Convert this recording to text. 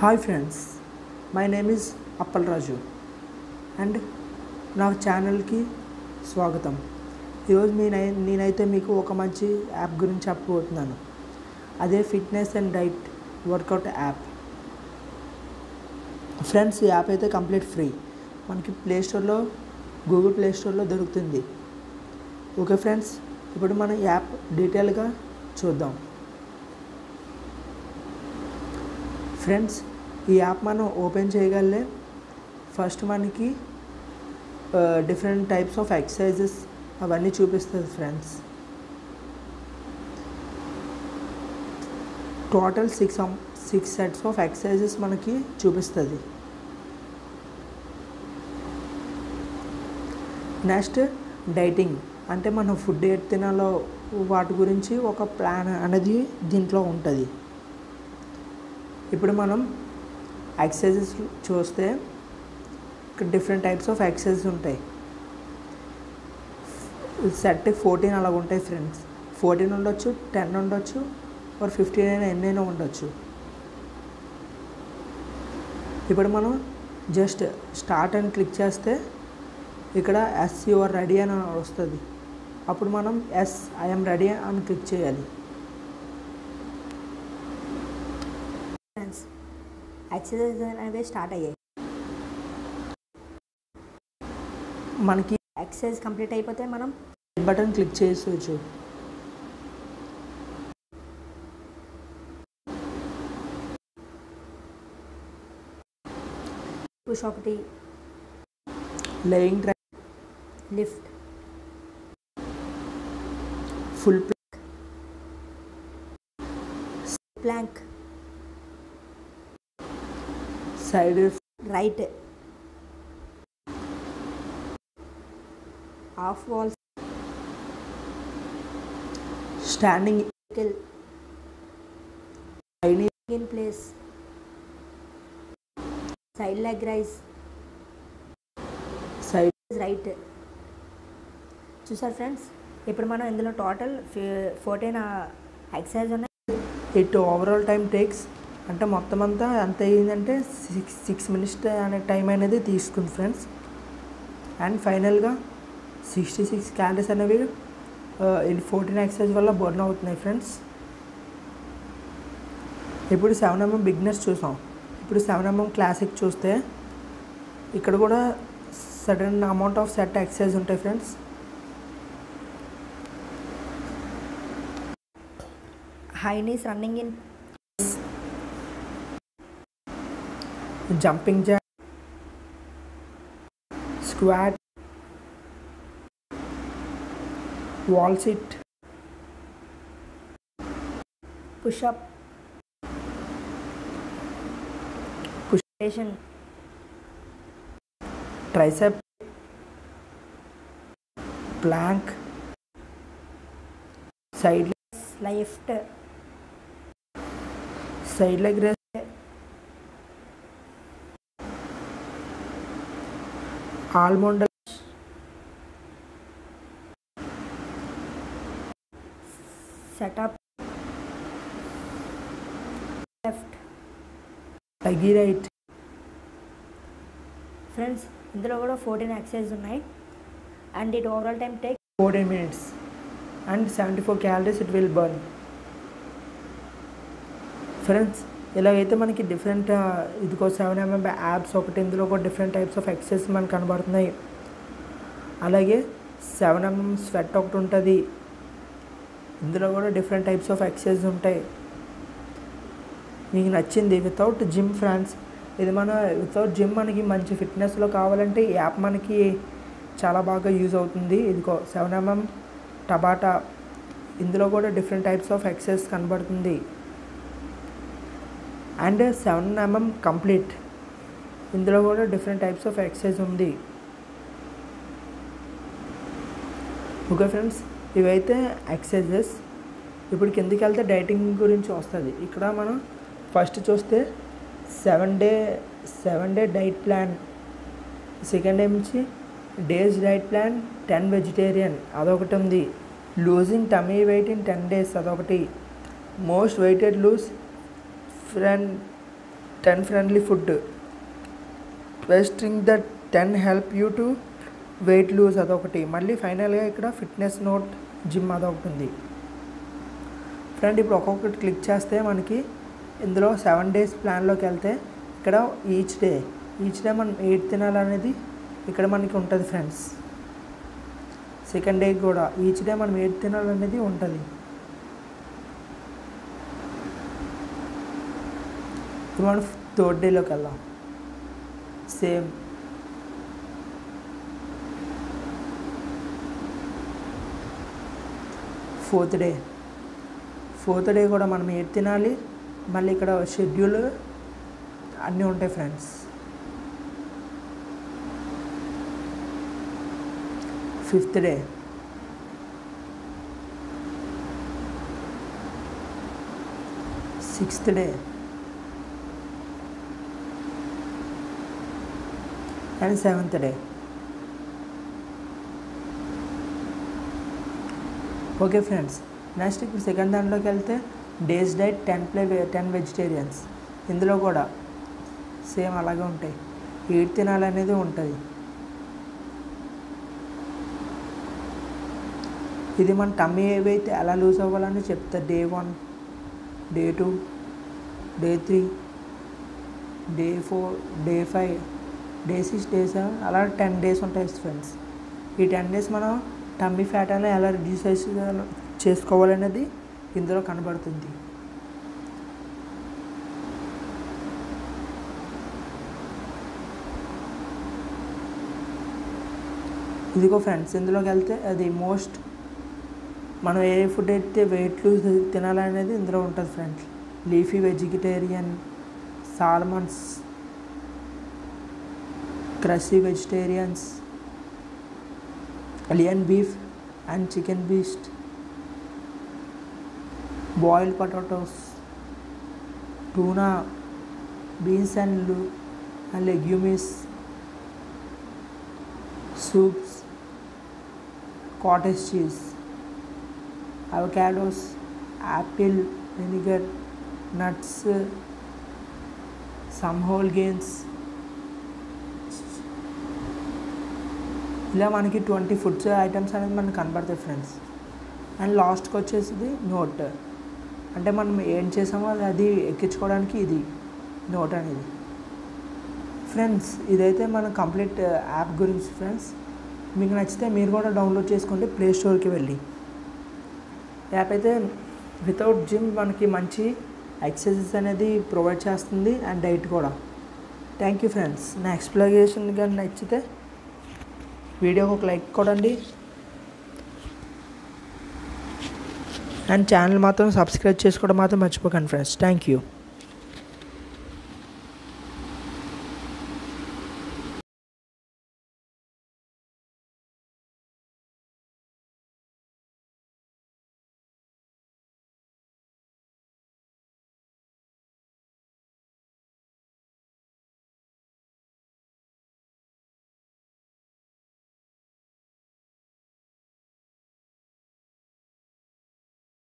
Hi friends, my name is Appal Raju and నా ఛానల్కి స్వాగతం. ఈరోజు నేనైతే మీకు ఒక మంచి యాప్ గురించి చెప్పబోతున్నాను. అదే fitness and diet workout app. Friends, ఈ యాప్ అయితే కంప్లీట్ ఫ్రీ. మనకి ప్లేస్టోర్లో, గూగుల్ ప్లేస్టోర్లో దొరుకుతుంది. ఓకే ఫ్రెండ్స్, ఇప్పుడు మన యాప్ డీటెయిల్గా చూద్దాం. ఫ్రెండ్స్, ఈ యాప్ మనం ఓపెన్ చేయగలే ఫస్ట్ మనకి డిఫరెంట్ టైప్స్ ఆఫ్ ఎక్సర్సైజెస్ అవన్నీ చూపిస్తుంది. Friends, total six sets of exercises మనకి చూపిస్తుంది. నెక్స్ట్ డైటింగ్, అంటే మనం ఫుడ్ ఏది తినాలో వాటి గురించి ఒక ప్లాన్ అనేది దీంట్లో ఉంటుంది. ఇప్పుడు మనం ఎక్సర్సైజెస్ చూస్తే ఇక్కడ డిఫరెంట్ టైప్స్ ఆఫ్ ఎక్సర్సైజెస్ ఉంటాయి. సెట్ 14 అలా ఉంటాయి ఫ్రెండ్స్. 14 ఉండొచ్చు, 10 ఉండొచ్చు, or 15 అయినా ఎన్నైనా ఉండొచ్చు. ఇప్పుడు మనం జస్ట్ స్టార్ట్ అని క్లిక్ చేస్తే ఇక్కడ ఎస్ యు ఆర్ రెడీ అని వస్తుంది. అప్పుడు మనం ఎస్ ఐ యామ్ రెడీ అని క్లిక్ చేయాలి. ఎక్సర్సైజ్ అనేవి స్టార్ట్ అయ్యాయి. మనకి ఎక్సర్సైజ్ కంప్లీట్ అయిపోతే మనం బటన్ క్లిక్ చేసుకోవచ్చు. పుష్ ఒకటి, lying tri, lift, full plank, side right, half walls, standing, in place, side leg raise, side right. చూసారు ఫ్రెండ్స్, ఇప్పుడు మనం ఇందులో టోటల్ 14 ఎక్సర్సైజ్ ఉన్నాయి. ఇట్ ఓవరాల్ టైం టేక్స్, అంటే మొత్తం అంతా ఎంత అయ్యిందంటే 6 minutes అనే టైం అనేది తీసుకుంది ఫ్రెండ్స్. అండ్ ఫైనల్గా 66 క్యాలరీస్ అనేవి ఈ 14 ఎక్సర్సైజ్ వల్ల బర్న్ అవుతున్నాయి ఫ్రెండ్స్. ఇప్పుడు 7mm బిగినర్స్ చూసాం. ఇప్పుడు 7mm క్లాసిక్ చూస్తే ఇక్కడ కూడా sudden amount of set exercise ఉంటాయి friends. High knees running in, jumping jack, squat, wall sit, push up, push, tricep, plank, side left, side leg raise, almond, setup, left, leg right. Friends, ఇందులో కూడా 14 exercise ఉన్నాయి. And it overall time take 14 minutes and 74 calories it will burn. Friends, ఇలాగైతే మనకి different ఇదిగో 7mm apps ఒకటి, ఇందులో కూడా different types of exercise మనకు కనబడుతున్నాయి. అలాగే 7mm స్వెట్ ఒకటి ఉంటుంది. ఇందులో కూడా డిఫరెంట్ టైప్స్ ఆఫ్ ఎక్సర్సైజ్ ఉంటాయి. మీకు నచ్చింది వితౌట్ జిమ్ ఫ్రెండ్స్. ఇది మన వితౌట్ జిమ్ మనకి మంచి ఫిట్నెస్లో కావాలంటే ఈ యాప్ మనకి చాలా బాగా యూజ్ అవుతుంది. ఇదిగో 7mm టబాటా, ఇందులో కూడా డిఫరెంట్ టైప్స్ ఆఫ్ ఎక్సర్సైజ్ కనబడుతుంది. అండ్ 7mm కంప్లీట్, ఇందులో కూడా డిఫరెంట్ టైప్స్ ఆఫ్ ఎక్సర్సైజ్ ఉంది. ఓకే ఫ్రెండ్స్, ఇవైతే ఎక్సర్సైజెస్. ఇప్పుడు కిందకి వెళ్తే డైటింగ్ గురించి వస్తుంది. ఇక్కడ మనం ఫస్ట్ చూస్తే 7 డే డైట్ ప్లాన్, సెకండ్ నుంచి డేస్ డైట్ ప్లాన్ 10 వెజిటేరియన్ అదొకటి ఉంది. Losing tummy weight in 10 days అదొకటి. Most weighted lose friend 10 friendly food, vesting the 10 help you to weight lose అదొకటి, మళ్ళీ ఫైనల్గా ఇక్కడ ఫిట్నెస్ నోట్ జిమ్ అదొకటి ఉంది ఫ్రెండ్. ఇప్పుడు ఒక్కొక్కటి క్లిక్ చేస్తే మనకి ఇందులో 7 days ప్లాన్లోకి వెళ్తే ఇక్కడ ఈచ్ డే మనం ఏది తినాలనేది ఇక్కడ మనకి ఉంటుంది ఫ్రెండ్స్. సెకండ్ డే కూడా ఈచ్ డే మనం ఏది తినాలనేది ఉంటుంది. ఇప్పుడు మనం థర్డ్ డేలోకి వెళ్దాం. సేమ్ ఫోర్త్ డే కూడా మనం ఏది తినాలి, మళ్ళీ ఇక్కడ షెడ్యూల్ అన్నీ ఉంటాయి friends. Fifth day, sixth day and seventh day. Okay friends, next ఇప్పుడు సెకండ్ దాంట్లోకి వెళ్తే డేస్ డైట్ 10 వెజిటేరియన్స్. ఇందులో కూడా సేమ్ అలాగే ఉంటాయి, ఏది తినాలనేది ఉంటుంది. ఇది మన టమ్మీ ఏవైతే ఎలా లూజ్ అవ్వాలని చెప్తారు. Day 1, day 2, day 3, day 4, day 5, day 6, day 7 అలా 10 days ఉంటాయి ఫ్రెండ్స్. ఈ 10 days మనం టమ్మీ ఫ్యాట్ అనేది ఎలా రిడ్యూస్ చేసుకోవాలనేది ఇందులో కనబడుతుంది. ఇదిగో ఫ్రెండ్స్, ఇందులోకి వెళ్తే అది మోస్ట్ మనం ఏ ఫుడ్ అయితే వెయిట్ లూజ్ తినాలనేది ఇందులో ఉంటుంది friends. Leafy vegetarian, salmons, crushy vegetarians, alien beef and chicken breast, boiled potatoes, tuna, beans and legumes, soups, cottage cheese, avocados, apple, vinegar, nuts, some whole grains. ఇలా మనకి 20 foods items అనేది మనకు కనబడతాయి friends. And లాస్ట్కి వచ్చేసి note, అంటే మనం ఏం చేసామో అది ఎక్కించుకోవడానికి ఇది నోట్ అనేది ఫ్రెండ్స్. ఇదైతే మన కంప్లీట్ యాప్ గురించి ఫ్రెండ్స్. మీకు నచ్చితే మీరు కూడా డౌన్లోడ్ చేసుకోండి ప్లే స్టోర్కి వెళ్ళి. యాప్ అయితే వితౌట్ జిమ్ మనకి మంచి ఎక్సర్సైజెస్ అనేది ప్రొవైడ్ చేస్తుంది అండ్ డైట్ కూడా. Thank you friends. నా ఎక్స్ప్లెనేషన్ కానీ నచ్చితే వీడియోకి ఒక లైక్ కొడండి అండ్ ఛానల్ మాత్రం సబ్స్క్రైబ్ చేసుకోవడం మాత్రం మర్చిపోకండి ఫ్రెండ్స్. Thank you.